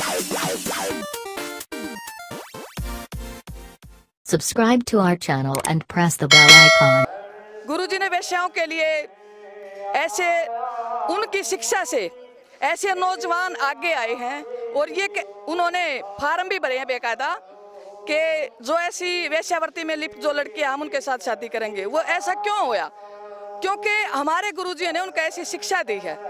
Subscribe to our channel and press the bell icon. गुरुजी ने वेश्याओं के लिए ऐसे उनकी शिक्षा से ऐसे नौजवान आगे आए हैं और ये उन्होंने फार्म भी भरे हैं बेकायदा कि जो ऐसी वेश्यावृत्ति में लिप्त जो लड़कियां हम उनके साथ शादी करेंगे। वो ऐसा क्यों होया? क्योंकि हमारे गुरुजी ने उनको ऐसी शिक्षा दी है।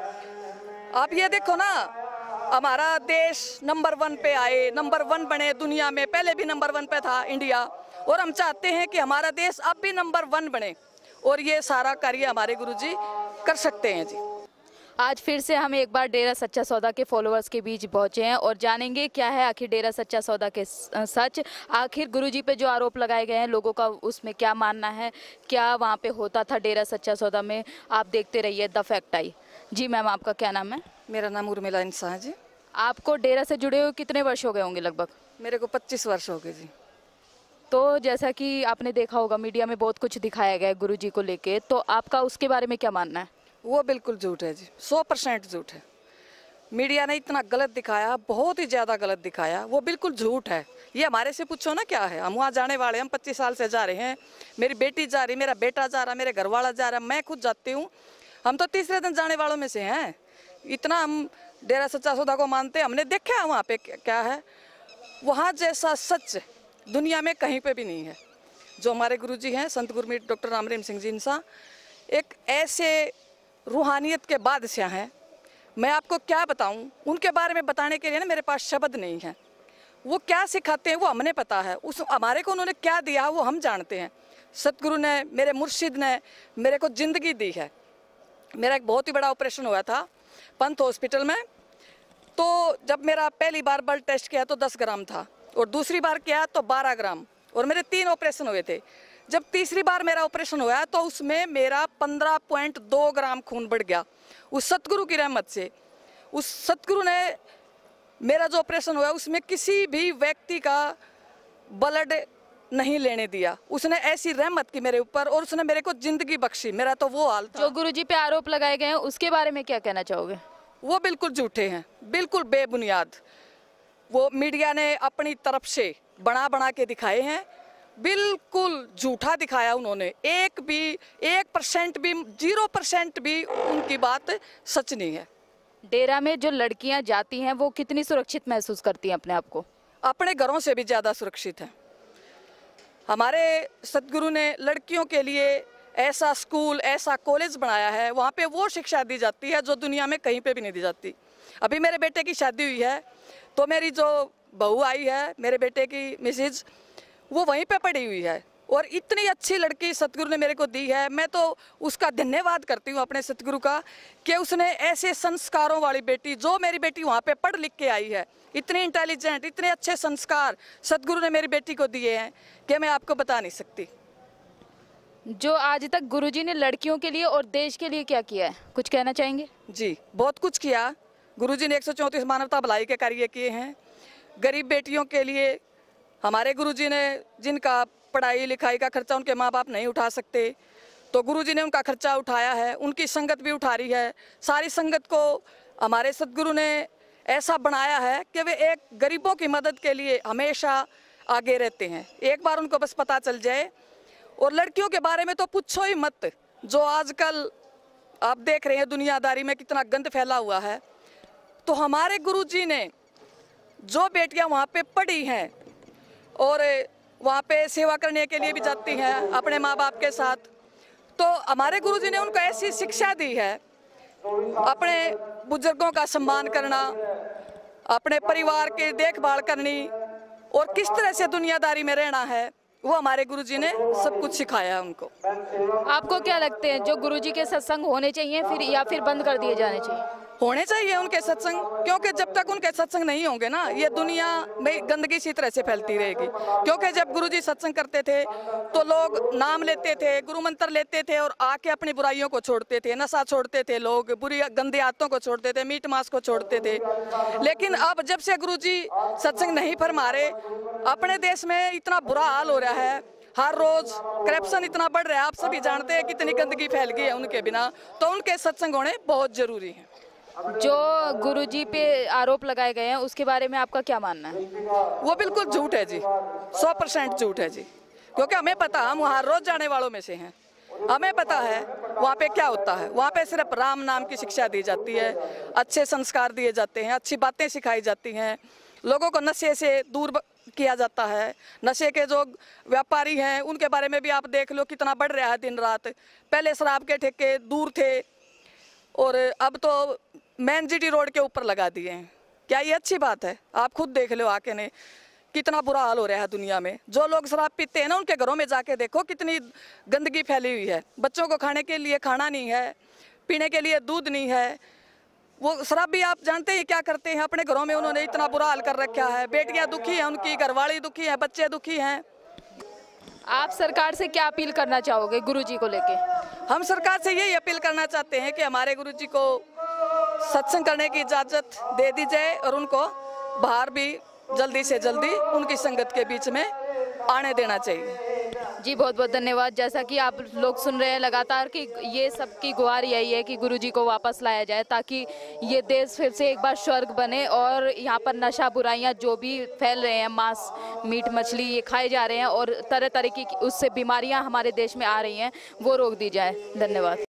आप ये देखो ना, हमारा देश नंबर 1 पे आए, नंबर 1 बने दुनिया में, पहले भी नंबर 1 पे था इंडिया, और हम चाहते हैं कि हमारा देश अब भी नंबर 1 बने, और ये सारा कार्य हमारे गुरुजी कर सकते हैं जी। आज फिर से हम एक बार डेरा सच्चा सौदा के फॉलोअर्स के बीच पहुंचे हैं और जानेंगे क्या है आखिर डेरा सच्चा सौदा के सच, आखिर गुरुजी पे जो आरोप लगाए गए हैं लोगों का उसमें क्या मानना है, क्या वहाँ पे होता था डेरा सच्चा सौदा में। आप देखते रहिए द फैक्ट आई। जी मैम, आपका क्या नाम है? मेरा नाम उर्मिला इंसान है जी। आपको डेरा से जुड़े हुए कितने वर्ष हो गए होंगे? लगभग मेरे को 25 वर्ष हो गए जी। तो जैसा कि आपने देखा होगा मीडिया में बहुत कुछ दिखाया गया है गुरुजी को लेके, तो आपका उसके बारे में क्या मानना है? वो बिल्कुल झूठ है जी, 100% झूठ है। मीडिया ने इतना गलत दिखाया, बहुत ही ज़्यादा गलत दिखाया, वो बिल्कुल झूठ है। ये हमारे से पूछो ना क्या है, हम वहाँ जाने वाले, हम 25 साल से जा रहे हैं, मेरी बेटी जा रही, मेरा बेटा जा रहा, मेरे घर वाला जा रहा, मैं खुद जाती हूँ, हम तो तीसरे दिन जाने वालों में से हैं। इतना हम डेरा सच्चा सौदा को मानते हैं, हमने देखा है वहाँ पे क्या है। वहाँ जैसा सच दुनिया में कहीं पे भी नहीं है। जो हमारे गुरुजी हैं संत गुरमीत डॉक्टर राम रहीम सिंह जी इंसान, एक ऐसे रूहानियत के बादशाह हैं, मैं आपको क्या बताऊं, उनके बारे में बताने के लिए ना मेरे पास शब्द नहीं है। वो क्या सिखाते हैं वो हमने पता है, उस हमारे को उन्होंने क्या दिया वो हम जानते हैं। सतगुरु ने, मेरे मुर्शिद ने मेरे को ज़िंदगी दी है। मेरा एक बहुत ही बड़ा ऑपरेशन हुआ था पंत हॉस्पिटल में। तो जब मेरा पहली बार ब्लड टेस्ट किया तो 10 ग्राम था, और दूसरी बार किया तो 12 ग्राम, और मेरे 3 ऑपरेशन हुए थे। जब तीसरी बार मेरा ऑपरेशन हुआ तो उसमें मेरा 15.2 ग्राम खून बढ़ गया, उस सतगुरु की रहमत से। उस सतगुरु ने मेरा जो ऑपरेशन हुआ उसमें किसी भी व्यक्ति का ब्लड नहीं लेने दिया। उसने ऐसी रहमत की मेरे ऊपर, और उसने मेरे को जिंदगी बख्शी। मेरा तो वो हाल था। जो गुरुजी पे आरोप लगाए गए हैं उसके बारे में क्या कहना चाहोगे? वो बिल्कुल झूठे हैं, बिल्कुल बेबुनियाद। वो मीडिया ने अपनी तरफ से बना के दिखाए हैं, बिल्कुल झूठा दिखाया उन्होंने। 1% भी 0% भी उनकी बात सच नहीं है। डेरा में जो लड़कियां जाती हैं वो कितनी सुरक्षित महसूस करती हैं अपने आप को? अपने घरों से भी ज़्यादा सुरक्षित है। हमारे सतगुरु ने लड़कियों के लिए ऐसा स्कूल, ऐसा कॉलेज बनाया है, वहाँ पे वो शिक्षा दी जाती है जो दुनिया में कहीं पे भी नहीं दी जाती। अभी मेरे बेटे की शादी हुई है तो मेरी जो बहू आई है, मेरे बेटे की मिसेज, वो वहीं पे पड़ी हुई है, और इतनी अच्छी लड़की सतगुरु ने मेरे को दी है। मैं तो उसका धन्यवाद करती हूँ अपने सतगुरु का कि उसने ऐसे संस्कारों वाली बेटी, जो मेरी बेटी वहाँ पे पढ़ लिख के आई है, इतनी इंटेलिजेंट, इतने अच्छे संस्कार सतगुरु ने मेरी बेटी को दिए हैं कि मैं आपको बता नहीं सकती। जो आज तक गुरुजी ने लड़कियों के लिए और देश के लिए क्या किया है, कुछ कहना चाहेंगे? जी, बहुत कुछ किया। गुरुजी ने 134 मानवता भलाई के कार्य किए हैं। गरीब बेटियों के लिए हमारे गुरुजी ने, जिनका पढ़ाई लिखाई का खर्चा उनके माँ बाप नहीं उठा सकते, तो गुरुजी ने उनका खर्चा उठाया है। उनकी संगत भी उठा रही है। सारी संगत को हमारे सतगुरु ने ऐसा बनाया है कि वे एक गरीबों की मदद के लिए हमेशा आगे रहते हैं। एक बार उनको बस पता चल जाए। और लड़कियों के बारे में तो पूछो ही मत। जो आजकल आप देख रहे हैं दुनियादारी में कितना गंद फैला हुआ है, तो हमारे गुरुजी ने जो बेटियां वहाँ पे पढ़ी हैं और वहाँ पे सेवा करने के लिए भी जाती हैं अपने माँ बाप के साथ, तो हमारे गुरुजी ने उनको ऐसी शिक्षा दी है, अपने बुजुर्गों का सम्मान करना, अपने परिवार की देखभाल करनी, और किस तरह से दुनियादारी में रहना है, वो हमारे गुरुजी ने सब कुछ सिखाया है उनको। आपको क्या लगते हैं जो गुरुजी के सत्संग होने चाहिए फिर, या फिर बंद कर दिए जाने चाहिए? होने चाहिए उनके सत्संग, क्योंकि जब तक उनके सत्संग नहीं होंगे ना, ये दुनिया में गंदगी इसी तरह से फैलती रहेगी। क्योंकि जब गुरुजी सत्संग करते थे तो लोग नाम लेते थे, गुरु मंत्र लेते थे, और आके अपनी बुराइयों को छोड़ते थे, नशा छोड़ते थे, लोग बुरी गंदी आदतों को छोड़ते थे, मीट मांस को छोड़ते थे। लेकिन अब जब से गुरुजी सत्संग नहीं फरमा रहे, अपने देश में इतना बुरा हाल हो रहा है, हर रोज करप्शन इतना बढ़ रहा है, आप सभी जानते हैं कितनी गंदगी फैल गई है उनके बिना, तो उनके सत्संग होने बहुत जरूरी है। जो गुरुजी पे आरोप लगाए गए हैं उसके बारे में आपका क्या मानना है? वो बिल्कुल झूठ है जी, 100% झूठ है जी। क्योंकि हमें पता, हम वहाँ रोज जाने वालों में से हैं, हमें पता है वहाँ पे क्या होता है। वहाँ पे सिर्फ राम नाम की शिक्षा दी जाती है, अच्छे संस्कार दिए जाते हैं, अच्छी बातें सिखाई जाती हैं, लोगों को नशे से दूर किया जाता है। नशे के जो व्यापारी हैं उनके बारे में भी आप देख लो कितना बढ़ रहा है दिन रात। पहले शराब के ठेके दूर थे और अब तो मेन जीटी रोड के ऊपर लगा दिए हैं। क्या ये अच्छी बात है? आप खुद देख लो आके ने कितना बुरा हाल हो रहा है दुनिया में। जो लोग शराब पीते हैं ना उनके घरों में जाके देखो कितनी गंदगी फैली हुई है। बच्चों को खाने के लिए खाना नहीं है, पीने के लिए दूध नहीं है। वो शराब भी आप जानते हैं क्या करते हैं, अपने घरों में उन्होंने इतना बुरा हाल कर रखा है। बेटियां दुखी हैं, उनकी घरवाली दुखी है, बच्चे दुखी हैं। आप सरकार से क्या अपील करना चाहोगे गुरुजी को लेके? हम सरकार से यही अपील करना चाहते हैं कि हमारे गुरुजी को सत्संग करने की इजाज़त दे दी जाए और उनको बाहर भी जल्दी से जल्दी उनकी संगत के बीच में आने देना चाहिए। जी बहुत बहुत धन्यवाद। जैसा कि आप लोग सुन रहे हैं लगातार कि ये सबकी गुहार यही है कि गुरुजी को वापस लाया जाए ताकि ये देश फिर से एक बार स्वर्ग बने और यहाँ पर नशा बुराइयाँ जो भी फैल रहे हैं, मांस मीट मछली ये खाए जा रहे हैं और तरह तरह की उससे बीमारियाँ हमारे देश में आ रही हैं, वो रोक दी जाए। धन्यवाद।